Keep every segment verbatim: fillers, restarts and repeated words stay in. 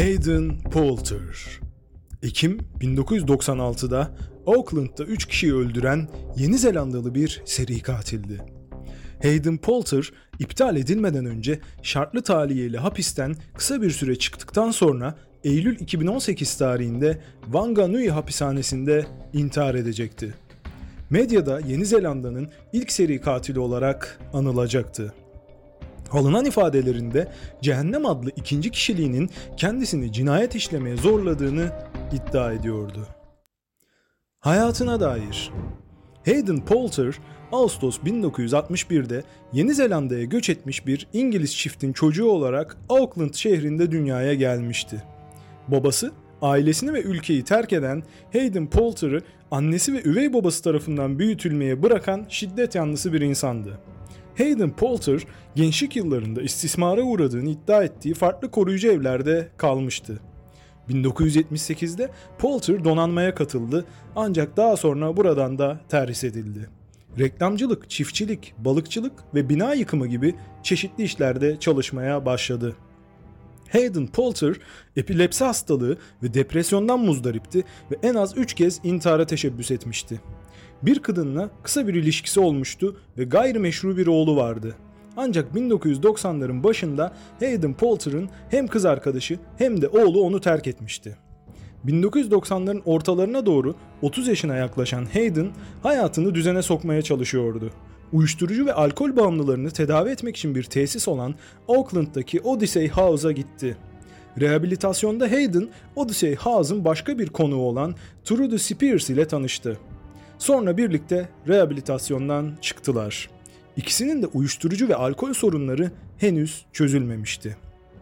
Hayden Poulter Ekim bin dokuz yüz doksan altıda Auckland'da üç kişiyi öldüren Yeni Zelandalı bir seri katildi. Hayden Poulter, iptal edilmeden önce şartlı tahliyeyle hapisten kısa bir süre çıktıktan sonra Eylül iki bin on sekiz tarihinde Wanganui hapishanesinde intihar edecekti. Medyada Yeni Zelanda'nın ilk seri katili olarak anılacaktı. Alınan ifadelerinde Cehennem adlı ikinci kişiliğinin kendisini cinayet işlemeye zorladığını iddia ediyordu. Hayatına dair Hayden Poulter, Ağustos bin dokuz yüz altmış birde Yeni Zelanda'ya göç etmiş bir İngiliz çiftin çocuğu olarak Auckland şehrinde dünyaya gelmişti. Babası, ailesini ve ülkeyi terk eden Hayden Poulter'ı annesi ve üvey babası tarafından büyütülmeye bırakan şiddet yanlısı bir insandı. Hayden Poulter, gençlik yıllarında istismara uğradığını iddia ettiği farklı koruyucu evlerde kalmıştı. bin dokuz yüz yetmiş sekizde Poulter donanmaya katıldı ancak daha sonra buradan da terhis edildi. Reklamcılık, çiftçilik, balıkçılık ve bina yıkımı gibi çeşitli işlerde çalışmaya başladı. Hayden Poulter, epilepsi hastalığı ve depresyondan muzdaripti ve en az üç kez intihara teşebbüs etmişti. Bir kadınla kısa bir ilişkisi olmuştu ve gayrimeşru bir oğlu vardı. Ancak bin dokuz yüz doksanların başında Hayden Poulter'ın hem kız arkadaşı hem de oğlu onu terk etmişti. bin dokuz yüz doksanların ortalarına doğru otuz yaşına yaklaşan Hayden hayatını düzene sokmaya çalışıyordu. Uyuşturucu ve alkol bağımlılarını tedavi etmek için bir tesis olan Auckland'daki Odyssey House'a gitti. Rehabilitasyonda Hayden, Odyssey House'un başka bir konuğu olan Trudy Spears ile tanıştı. Sonra birlikte rehabilitasyondan çıktılar. İkisinin de uyuşturucu ve alkol sorunları henüz çözülmemişti.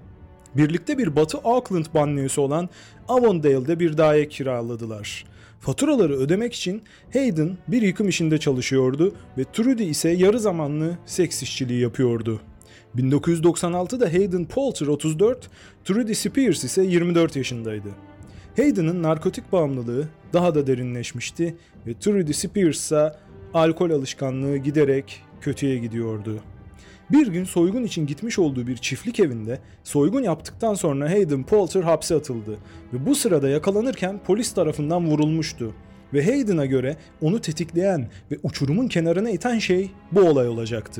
Birlikte bir Batı Auckland banliyösü olan Avondale'de bir daire kiraladılar. Faturaları ödemek için Hayden bir yıkım işinde çalışıyordu ve Trudy ise yarı zamanlı seks işçiliği yapıyordu. bin dokuz yüz doksan altıda Hayden Poulter otuz dört, Trudy Spears ise yirmi dört yaşındaydı. Hayden'ın narkotik bağımlılığı daha da derinleşmişti ve Trudy Spears ise alkol alışkanlığı giderek kötüye gidiyordu. Bir gün soygun için gitmiş olduğu bir çiftlik evinde soygun yaptıktan sonra Hayden Poulter hapse atıldı ve bu sırada yakalanırken polis tarafından vurulmuştu. Ve Hayden'a göre onu tetikleyen ve uçurumun kenarına iten şey bu olay olacaktı.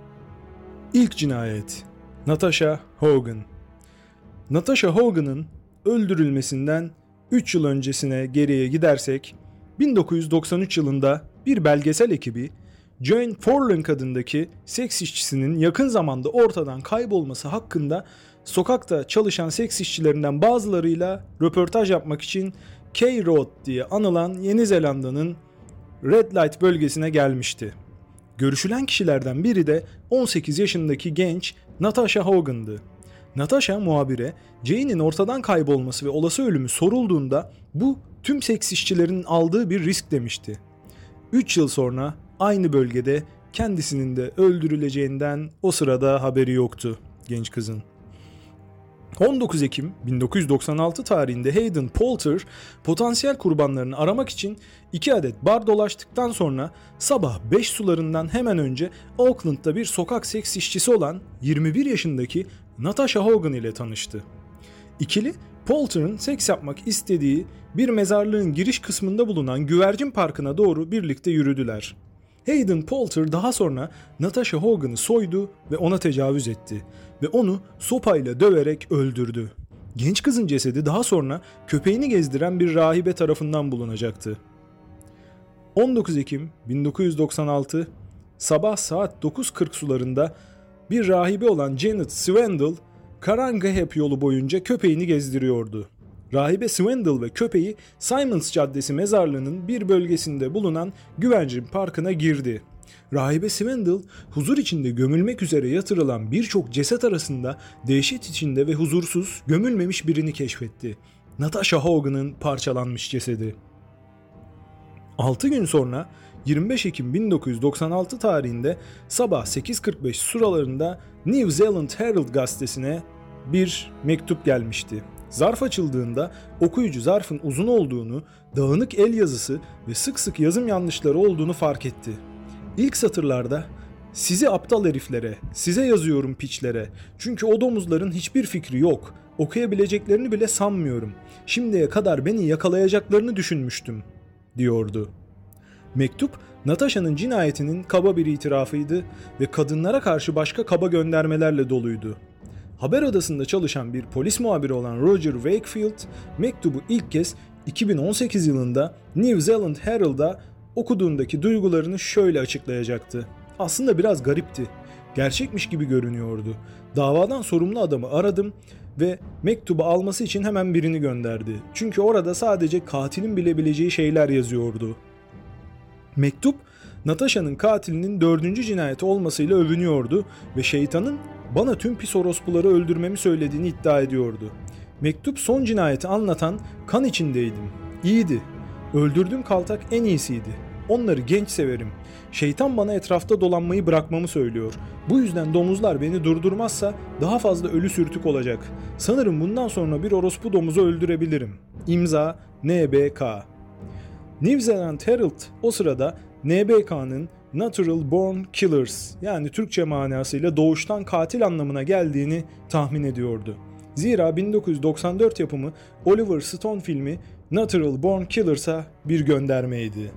İlk cinayet. Natasha Hogan. Natasha Hogan'ın öldürülmesinden üç yıl öncesine geriye gidersek, bin dokuz yüz doksan üç yılında bir belgesel ekibi Jane Forlunk adındaki seks işçisinin yakın zamanda ortadan kaybolması hakkında sokakta çalışan seks işçilerinden bazılarıyla röportaj yapmak için K-Road diye anılan Yeni Zelanda'nın Red Light bölgesine gelmişti. Görüşülen kişilerden biri de on sekiz yaşındaki genç Natasha Hogan'dı. Natasha muhabire Jane'in ortadan kaybolması ve olası ölümü sorulduğunda bu tüm seks işçilerinin aldığı bir risk demişti. üç yıl sonra aynı bölgede kendisinin de öldürüleceğinden o sırada haberi yoktu genç kızın. on dokuz Ekim bin dokuz yüz doksan altı tarihinde Hayden Poulter potansiyel kurbanlarını aramak için iki adet bar dolaştıktan sonra sabah beş sularından hemen önce Auckland'da bir sokak seks işçisi olan yirmi bir yaşındaki Natasha Hogan ile tanıştı. İkili, Poulter'ın seks yapmak istediği bir mezarlığın giriş kısmında bulunan güvercin parkına doğru birlikte yürüdüler. Hayden Poulter daha sonra Natasha Hogan'ı soydu ve ona tecavüz etti ve onu sopayla döverek öldürdü. Genç kızın cesedi daha sonra köpeğini gezdiren bir rahibe tarafından bulunacaktı. on dokuz Ekim bin dokuz yüz doksan altı sabah saat dokuz kırk sularında bir rahibe olan Janet Swindle, Karangahep yolu boyunca köpeğini gezdiriyordu. Rahibe Swindle ve köpeği Simons Caddesi mezarlığının bir bölgesinde bulunan güvercin parkına girdi. Rahibe Swindle, huzur içinde gömülmek üzere yatırılan birçok ceset arasında dehşet içinde ve huzursuz gömülmemiş birini keşfetti. Natasha Hogan'ın parçalanmış cesedi. altı gün sonra yirmi beş Ekim bin dokuz yüz doksan altı tarihinde sabah sekiz kırk beş sıralarında New Zealand Herald gazetesine bir mektup gelmişti. Zarf açıldığında okuyucu zarfın uzun olduğunu, dağınık el yazısı ve sık sık yazım yanlışları olduğunu fark etti. İlk satırlarda Sizi aptal heriflere, size yazıyorum piçlere. Çünkü o domuzların hiçbir fikri yok. Okuyabileceklerini bile sanmıyorum. Şimdiye kadar beni yakalayacaklarını düşünmüştüm, diyordu. Mektup, Natasha'nın cinayetinin kaba bir itirafıydı ve kadınlara karşı başka kaba göndermelerle doluydu. Haber odasında çalışan bir polis muhabiri olan Roger Wakefield, mektubu ilk kez iki bin on sekiz yılında New Zealand Herald'a okuduğundaki duygularını şöyle açıklayacaktı. Aslında biraz garipti. Gerçekmiş gibi görünüyordu. Davadan sorumlu adamı aradım ve mektubu alması için hemen birini gönderdi. Çünkü orada sadece katilin bilebileceği şeyler yazıyordu. Mektup, Natasha'nın katilinin dördüncü cinayeti olmasıyla övünüyordu ve şeytanın bana tüm pis orospuları öldürmemi söylediğini iddia ediyordu. Mektup son cinayeti anlatan kan içindeydim. İyiydi. Öldürdüğüm kaltak en iyisiydi. Onları genç severim. Şeytan bana etrafta dolanmayı bırakmamı söylüyor. Bu yüzden domuzlar beni durdurmazsa daha fazla ölü sürtük olacak. Sanırım bundan sonra bir orospu domuzu öldürebilirim. İmza N B K. New Zealand Herald o sırada N B K'nın Natural Born Killers yani Türkçe manasıyla doğuştan katil anlamına geldiğini tahmin ediyordu. Zira bin dokuz yüz doksan dört yapımı Oliver Stone filmi Natural Born Killers'a bir göndermeydi.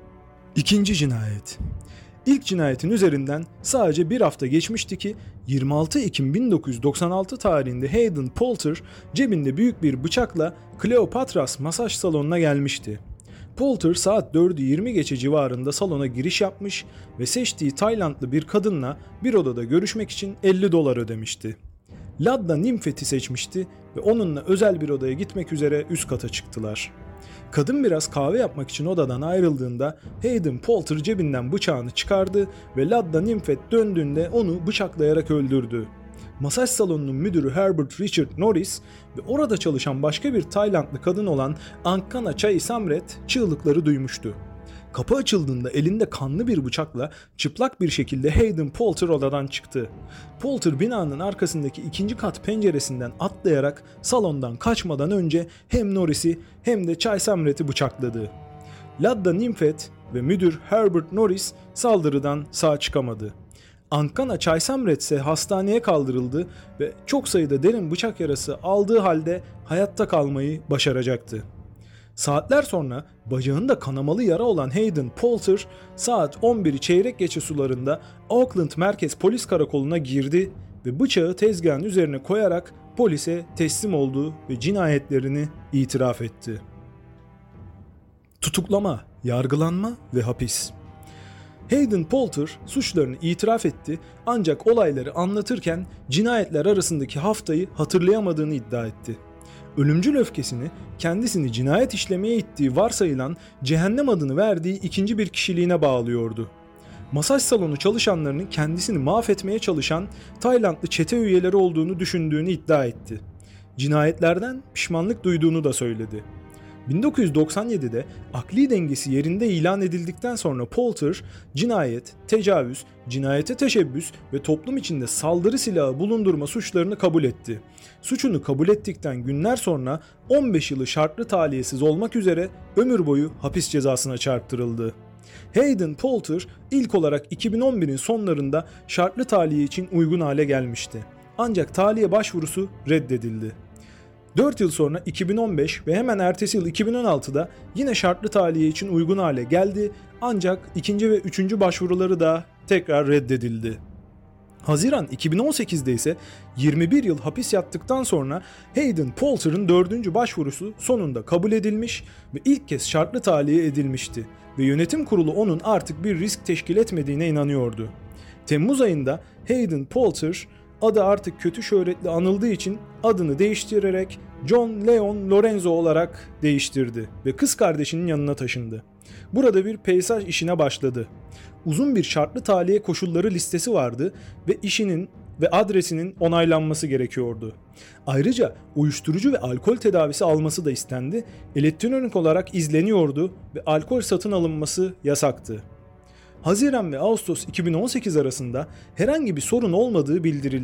İkinci cinayet. İlk cinayetin üzerinden sadece bir hafta geçmişti ki yirmi altı Ekim bin dokuz yüz doksan altı tarihinde Hayden Poulter cebinde büyük bir bıçakla Cleopatras masaj salonuna gelmişti. Poulter saat dördü yirmi geçe civarında salona giriş yapmış ve seçtiği Taylandlı bir kadınla bir odada görüşmek için elli dolar ödemişti. Ladda Nimfet'i seçmişti ve onunla özel bir odaya gitmek üzere üst kata çıktılar. Kadın biraz kahve yapmak için odadan ayrıldığında Hayden Poulter cebinden bıçağını çıkardı ve Ladda Nimfet döndüğünde onu bıçaklayarak öldürdü. Masaj salonunun müdürü Herbert Richard Norris ve orada çalışan başka bir Taylandlı kadın olan Angkana Chaisamret çığlıkları duymuştu. Kapı açıldığında elinde kanlı bir bıçakla çıplak bir şekilde Hayden Poulter odadan çıktı. Poulter binanın arkasındaki ikinci kat penceresinden atlayarak salondan kaçmadan önce hem Norris'i hem de Chaisamret'i bıçakladı. Ladda Nimfet ve müdür Herbert Norris saldırıdan sağ çıkamadı. Angkana Chaisamret ise hastaneye kaldırıldı ve çok sayıda derin bıçak yarası aldığı halde hayatta kalmayı başaracaktı. Saatler sonra bacağında kanamalı yara olan Hayden Poulter saat on biri çeyrek geçe sularında Auckland Merkez Polis Karakolu'na girdi ve bıçağı tezgahın üzerine koyarak polise teslim oldu ve cinayetlerini itiraf etti. Tutuklama, yargılanma ve hapis. Hayden Poulter suçlarını itiraf etti ancak olayları anlatırken cinayetler arasındaki haftayı hatırlayamadığını iddia etti. Ölümcül öfkesini kendisini cinayet işlemeye ittiği varsayılan cehennem adını verdiği ikinci bir kişiliğine bağlıyordu. Masaj salonu çalışanlarının kendisini mahvetmeye çalışan Taylandlı çete üyeleri olduğunu düşündüğünü iddia etti. Cinayetlerden pişmanlık duyduğunu da söyledi. bin dokuz yüz doksan yedide akli dengesi yerinde ilan edildikten sonra Poulter, cinayet, tecavüz, cinayete teşebbüs ve toplum içinde saldırı silahı bulundurma suçlarını kabul etti. Suçunu kabul ettikten günler sonra on beş yılı şartlı tahliyesiz olmak üzere ömür boyu hapis cezasına çarptırıldı. Hayden Poulter ilk olarak iki bin on birin sonlarında şartlı tahliye için uygun hale gelmişti. Ancak tahliye başvurusu reddedildi. dört yıl sonra iki bin on beş ve hemen ertesi yıl iki bin on altıda yine şartlı tahliye için uygun hale geldi ancak ikinci ve üçüncü başvuruları da tekrar reddedildi. Haziran iki bin on sekizde ise yirmi bir yıl hapis yattıktan sonra Hayden Poulter'ın dördüncü başvurusu sonunda kabul edilmiş ve ilk kez şartlı tahliye edilmişti ve yönetim kurulu onun artık bir risk teşkil etmediğine inanıyordu. Temmuz ayında Hayden Poulter adı artık kötü şöhretli anıldığı için adını değiştirerek John Leon Lorenzo olarak değiştirdi ve kız kardeşinin yanına taşındı. Burada bir peyzaj işine başladı. Uzun bir şartlı tahliye koşulları listesi vardı ve işinin ve adresinin onaylanması gerekiyordu. Ayrıca uyuşturucu ve alkol tedavisi alması da istendi, elektronik olarak izleniyordu ve alkol satın alınması yasaktı. Haziran ve Ağustos iki bin on sekiz arasında herhangi bir sorun olmadığı bildirildi.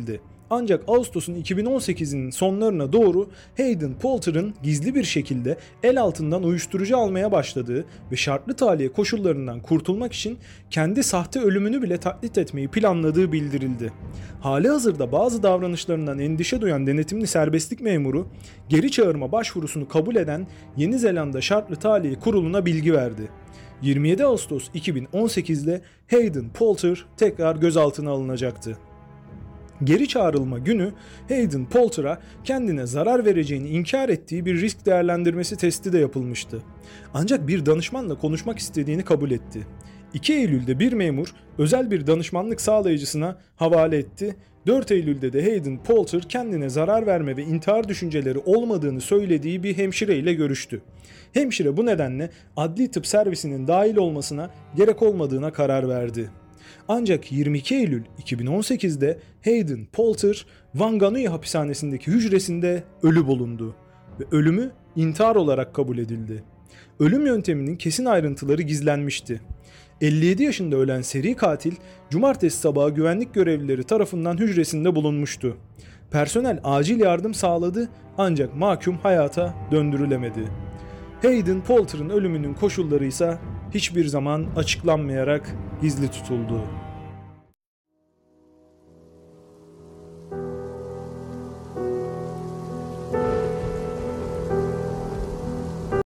Ancak Ağustos'un iki bin on sekizinin sonlarına doğru Hayden Poulter'ın gizli bir şekilde el altından uyuşturucu almaya başladığı ve şartlı tahliye koşullarından kurtulmak için kendi sahte ölümünü bile taklit etmeyi planladığı bildirildi. Halihazırda bazı davranışlarından endişe duyan denetimli serbestlik memuru, geri çağırma başvurusunu kabul eden Yeni Zelanda Şartlı Tahliye Kurulu'na bilgi verdi. yirmi yedi Ağustos iki bin on sekiz'de Hayden Poulter tekrar gözaltına alınacaktı. Geri çağrılma günü Hayden Poulter'a kendine zarar vereceğini inkar ettiği bir risk değerlendirmesi testi de yapılmıştı. Ancak bir danışmanla konuşmak istediğini kabul etti. iki Eylül'de bir memur özel bir danışmanlık sağlayıcısına havale etti. dört Eylül'de de Hayden Poulter kendine zarar verme ve intihar düşünceleri olmadığını söylediği bir hemşire ile görüştü. Hemşire bu nedenle adli tıp servisinin dahil olmasına gerek olmadığına karar verdi. Ancak yirmi iki Eylül iki bin on sekiz'de Hayden Poulter, Wanganui hapishanesindeki hücresinde ölü bulundu ve ölümü intihar olarak kabul edildi. Ölüm yönteminin kesin ayrıntıları gizlenmişti. elli yedi yaşında ölen seri katil, cumartesi sabahı güvenlik görevlileri tarafından hücresinde bulunmuştu. Personel acil yardım sağladı ancak mahkum hayata döndürülemedi. Hayden Poulter'ın ölümünün koşulları ise hiçbir zaman açıklanmayarak gizli tutuldu.